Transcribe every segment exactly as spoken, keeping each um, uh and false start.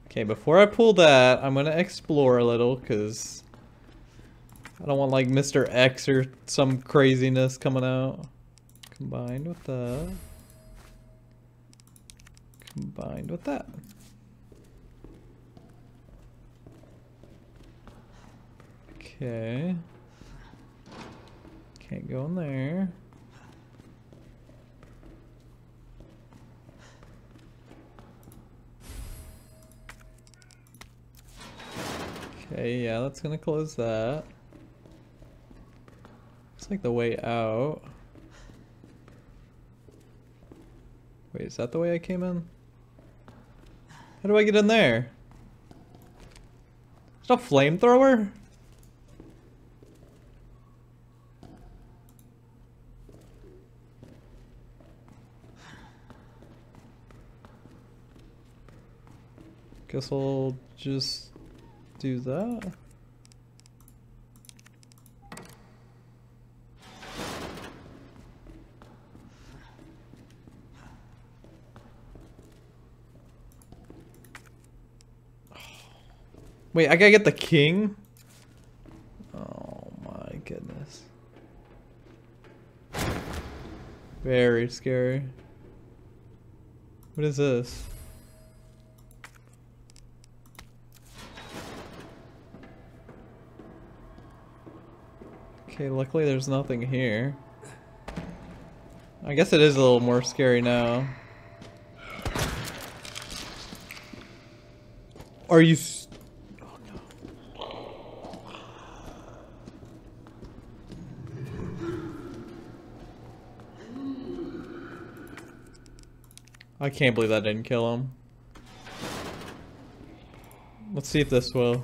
Okay, before I pull that, I'm gonna explore a little, because I don't want like Mister X or some craziness coming out. Combined with that. Combined with that. Okay. Can't go in there. Okay, yeah, that's gonna close that. Looks like the way out. Wait, is that the way I came in? How do I get in there? There's no flamethrower? Guess I'll just do that. Wait, I gotta get the king? Oh my goodness. Very scary. What is this? Okay, luckily there's nothing here. I guess it is a little more scary now. Are you s- oh no. I can't believe that didn't kill him. Let's see if this will.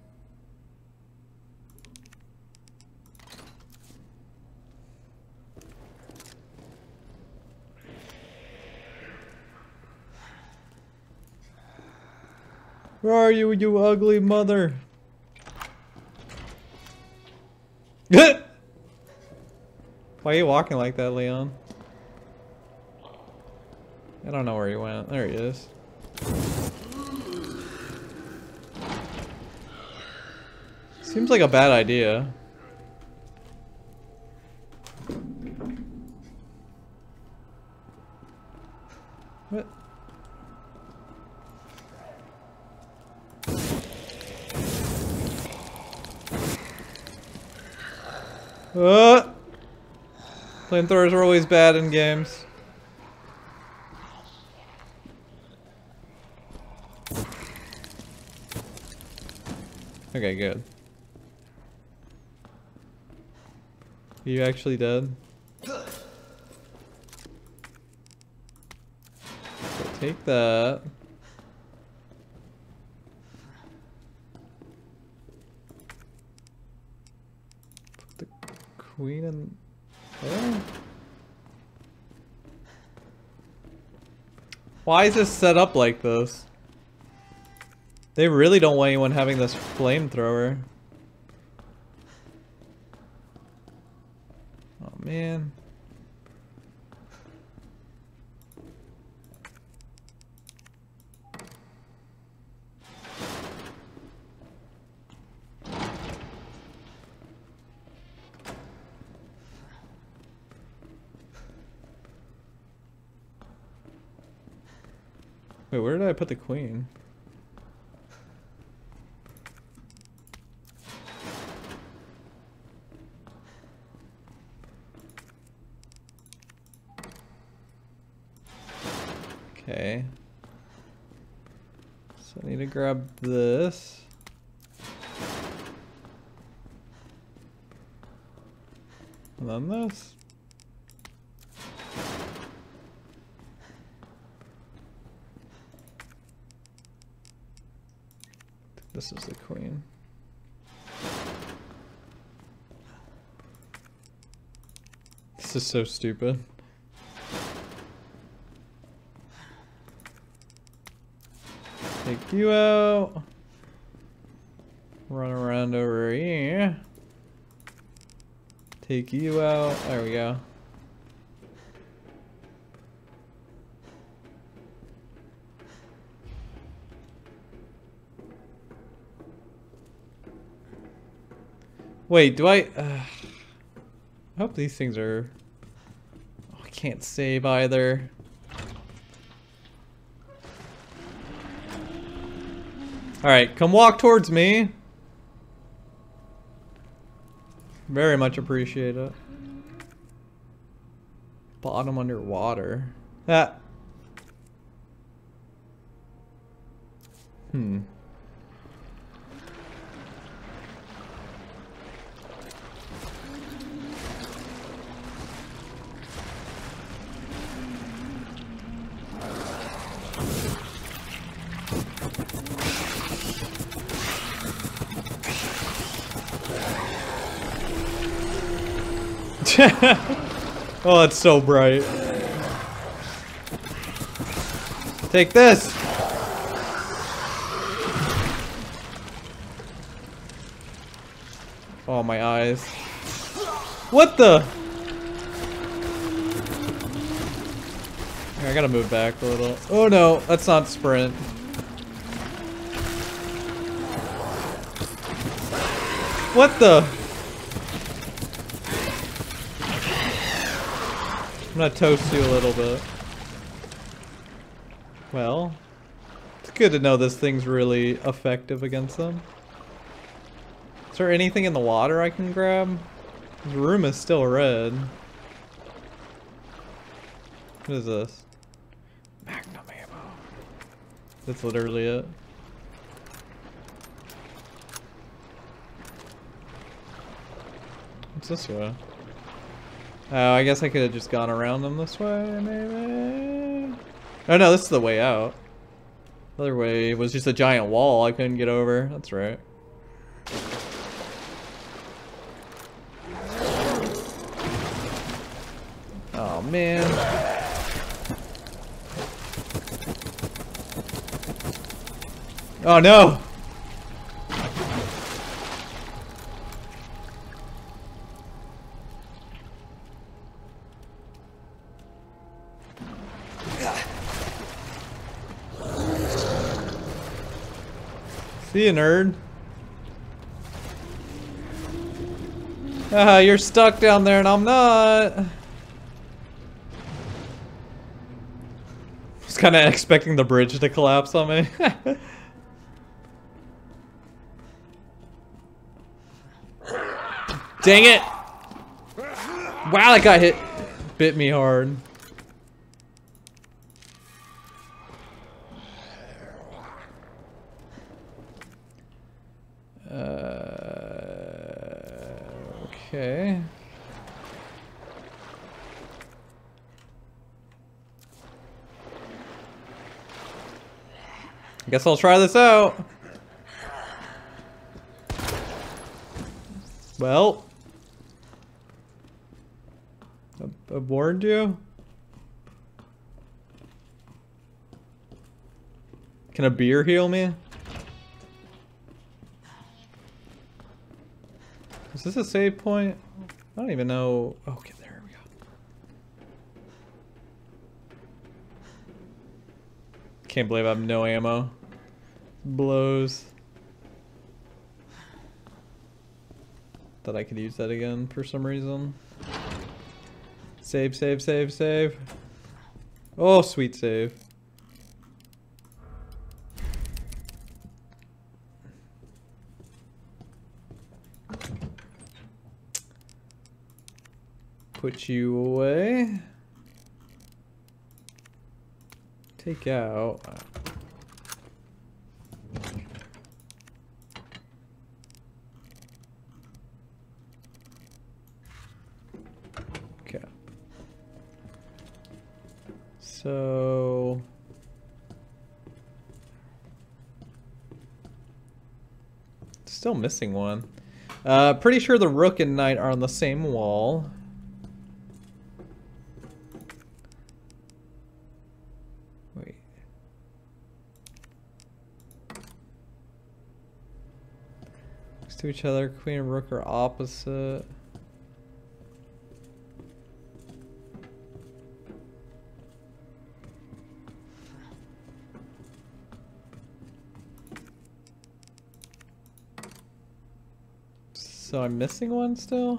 Where are you, you ugly mother? Why are you walking like that, Leon? I don't know where he went. There he is. Seems like a bad idea. What? Uh, Flamethrowers are always bad in games. Okay, good. Are you actually dead? So take that. Put the queen in there. Why is this set up like this? They really don't want anyone having this flamethrower. Oh man. Wait, where did I put the queen? Okay. So I need to grab this. And then this. This is the queen. This is so stupid. Take you out. Run around over here. Take you out. There we go. Wait, do I... Uh, I hope these things are... Oh, I can't save either. Alright, come walk towards me. Very much appreciate it. Bottom underwater. Ah. Hmm. Oh, it's so bright. Take this! Oh, my eyes. What the? Here, I gotta move back a little. Oh no, that's not sprint. What the? I'm gonna toast you a little bit. Well, it's good to know this thing's really effective against them. Is there anything in the water I can grab? The room is still red. What is this? Magnum ammo. That's literally it. What's this way? Oh, I guess I could have just gone around them this way, maybe? Oh no, this is the way out. The other way was just a giant wall I couldn't get over. That's right. Oh man. Oh no! See you, nerd. Ah, you're stuck down there and I'm not. I was kind of expecting the bridge to collapse on me. Dang it! Wow, that guy hit, bit me hard. Uh, okay. I guess I'll try this out. Well, I, I warned you. Can a beer heal me? Is this a save point? I don't even know. Okay, there we go. Can't believe I have no ammo. Blows. Thought I could use that again for some reason. Save, save, save, save. Oh, sweet save. Put you away. Take out. Okay. So still missing one. Uh, pretty sure the Rook and Knight are on the same wall. To each other, Queen and Rook are opposite. So I'm missing one still?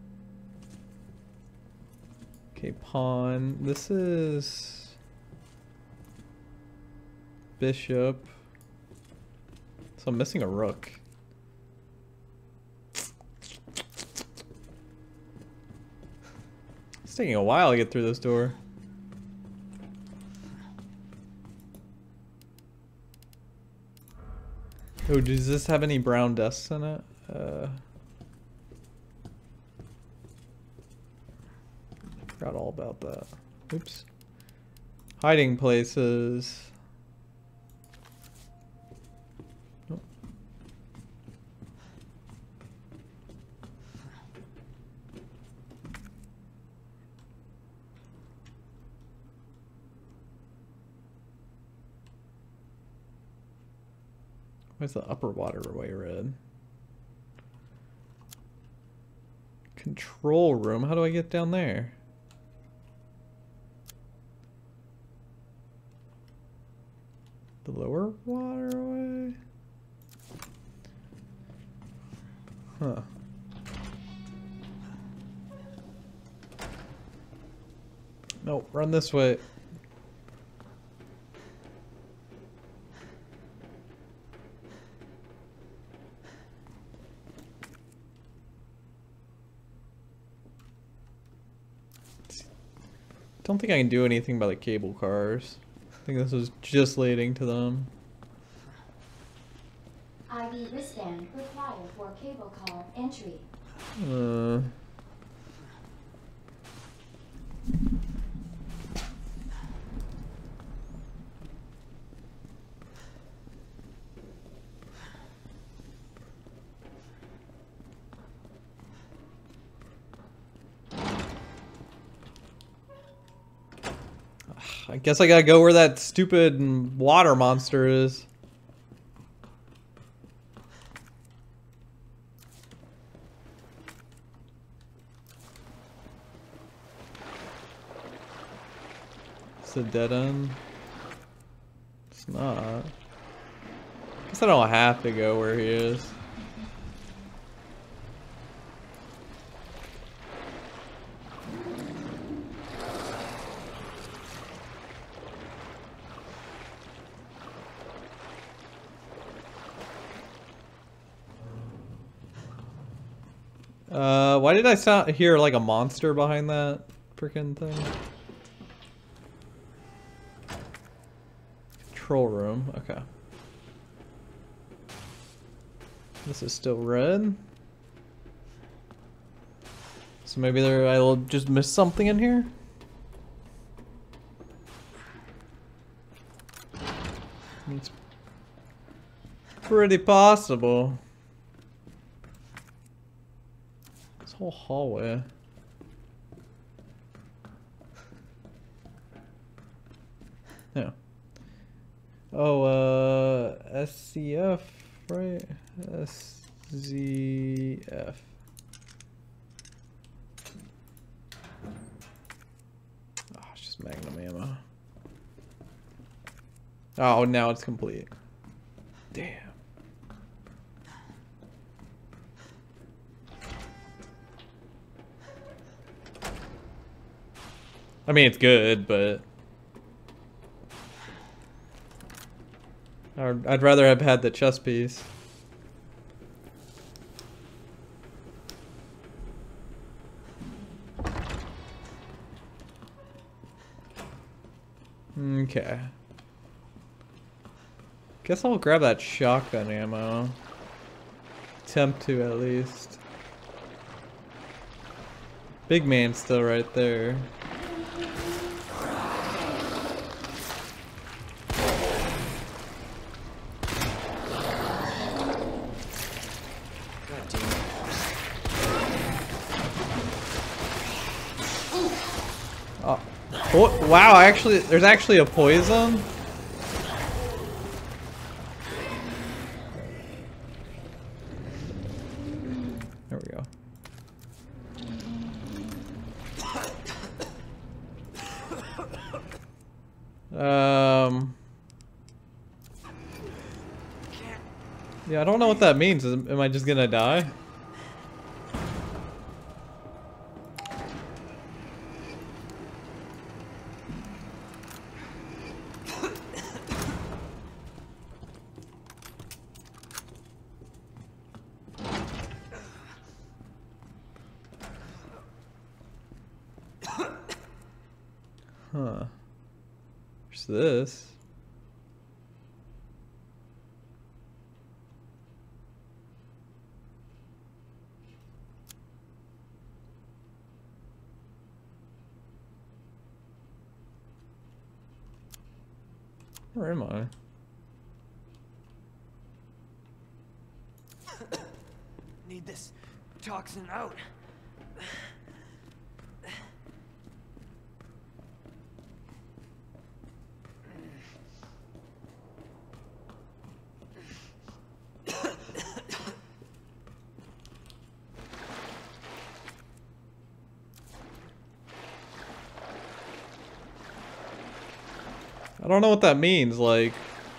Okay, pawn. This is bishop. So I'm missing a rook. It's taking a while to get through this door. Oh, does this have any brown desks in it? Uh, forgot all about that. Oops. Hiding places. Nope. Where's the upper waterway red? Control room. How do I get down there? The lower waterway? Huh. No, run this way. Don't think I can do anything by the cable cars. I think this was just leading to them. I D wristband required for cable car entry. Uh. I guess I gotta go where that stupid water monster is. It's a dead end. It's not. I guess I don't have to go where he is. Uh, why did I sound hear like a monster behind that freaking thing? Control room, okay. This is still red. So maybe there I'll just miss something in here. It's pretty possible. Whole hallway. Yeah. Oh, uh, S C F, right? S Z F. Oh, it's just magnum ammo. Oh, now it's complete. Damn. I mean, it's good, but I'd, I'd rather have had the chess piece. Okay. Guess I'll grab that shotgun ammo. Attempt to, at least. Big man's still right there. Oh. Oh, wow, actually, there's actually a poison? There we go. Um... Yeah, I don't know what that means. Am I just gonna die? Huh. There's this. Where am I? Need this toxin out. I don't know what that means, like...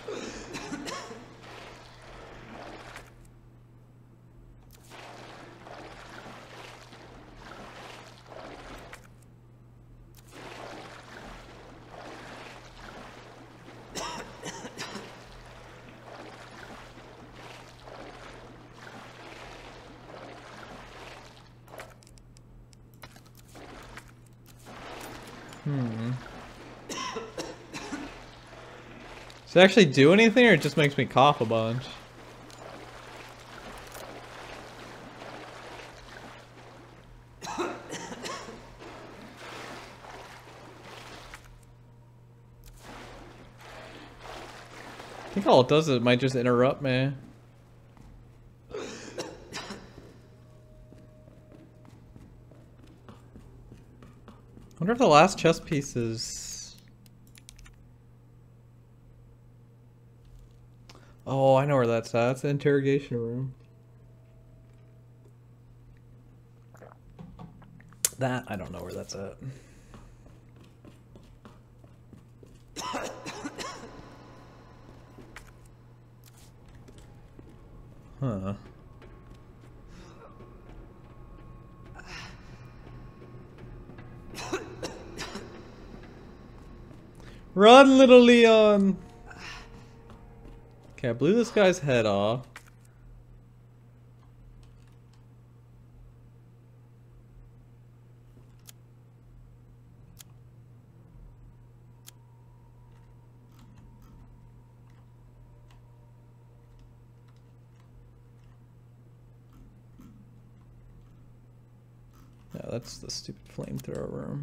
Hmm. Does it actually do anything, or it just makes me cough a bunch? I think all it does is it might just interrupt me. I wonder if the last chess piece is... Oh, I know where that's at. It's the interrogation room. That, I don't know where that's at. Huh. Run, little Leon! Okay, I blew this guy's head off. Yeah, that's the stupid flamethrower room.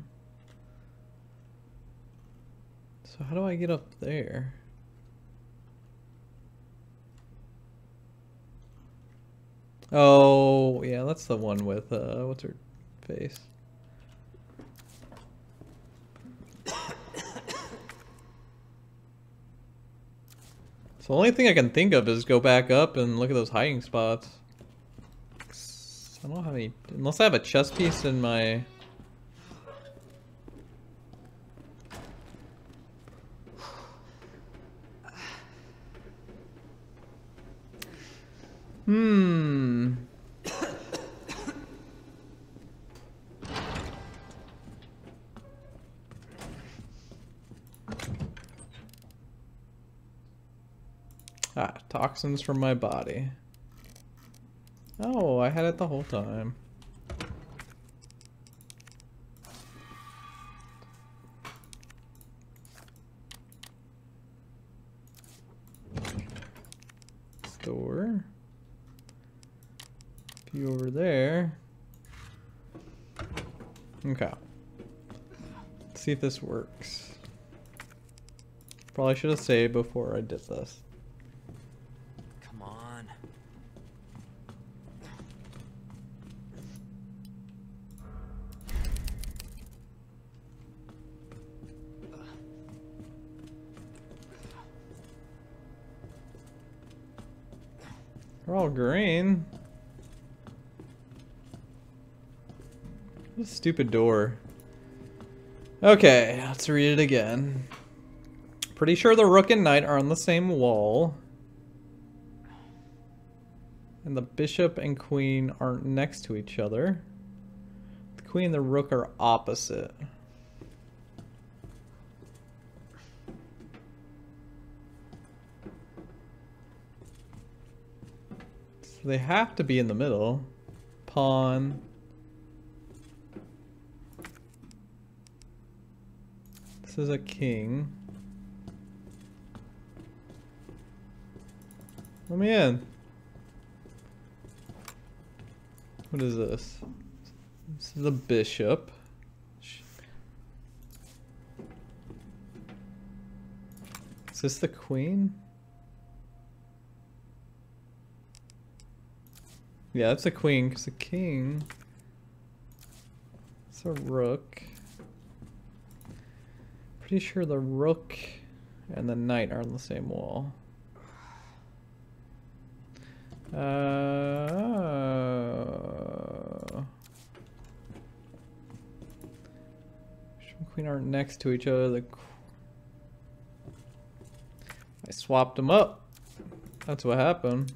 So how do I get up there? Oh, yeah, that's the one with, uh, what's her face? So the only thing I can think of is go back up and look at those hiding spots. I don't have any, unless I have a chess piece in my... Hmm. Ah, toxins from my body. Oh, I had it the whole time. Store. Few over there. Okay. Let's see if this works. Probably should have saved before I did this. Come on. They're all green. What a stupid door. Okay, let's read it again. Pretty sure the rook and knight are on the same wall. And the bishop and queen aren't next to each other. The queen and the rook are opposite. So they have to be in the middle. Pawn. This is a king. Let me in. What is this? This is a bishop. Is this the queen? Yeah, that's a queen, because the king... It's a rook. Pretty sure the rook and the knight are on the same wall. Uh... Bishop and queen aren't next to each other. The I swapped them up. That's what happened.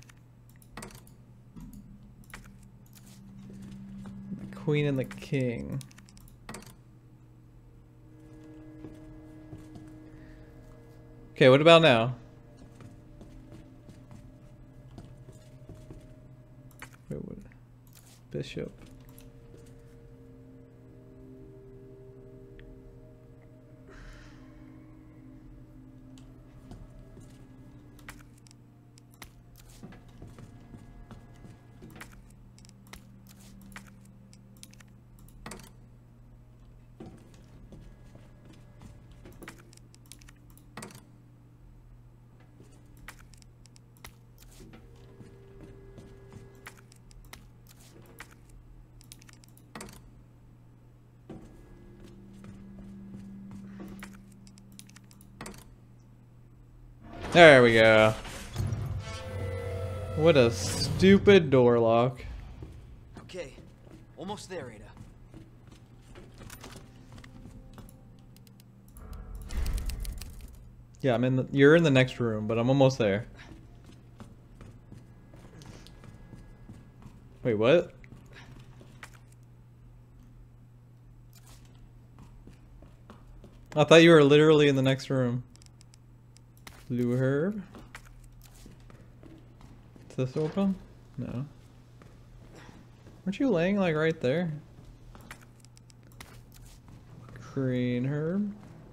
The queen and the king. Okay, what about now? Wait, what? Bishop. There we go. What a stupid door lock. Okay, almost there, Ada. Yeah, I'm in the, you're in the next room, but I'm almost there. Wait, what? I thought you were literally in the next room. Blue herb. Is this open? No. Aren't you laying like right there? Green herb.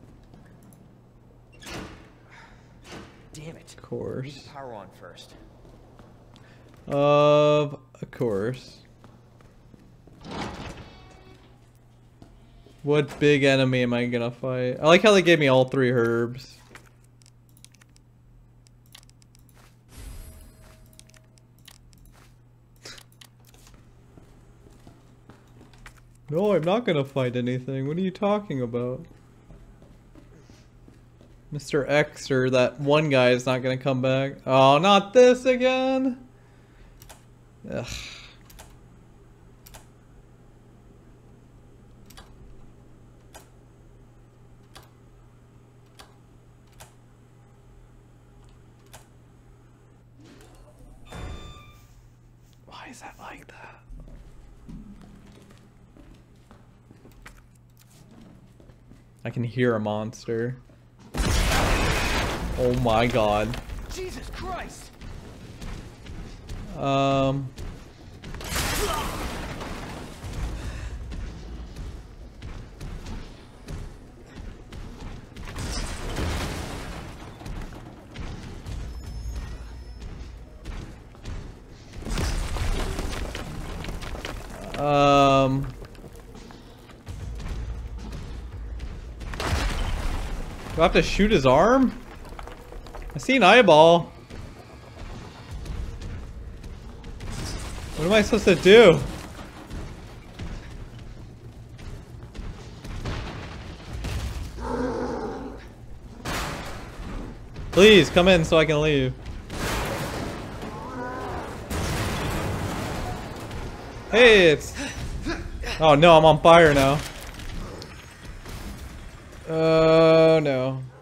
Damn it. Of course. Need the power on first. Of course. What big enemy am I gonna fight? I like how they gave me all three herbs. No, I'm not gonna fight anything. What are you talking about? Mister X or that one guy is not gonna come back. Oh, not this again! Ugh. Why is that like that? I can hear a monster. Oh my god. Jesus Christ! Um. Um. Do I have to shoot his arm? I see an eyeball. What am I supposed to do? Please come in so I can leave. Hey, it's... Oh no, I'm on fire now. Oh no.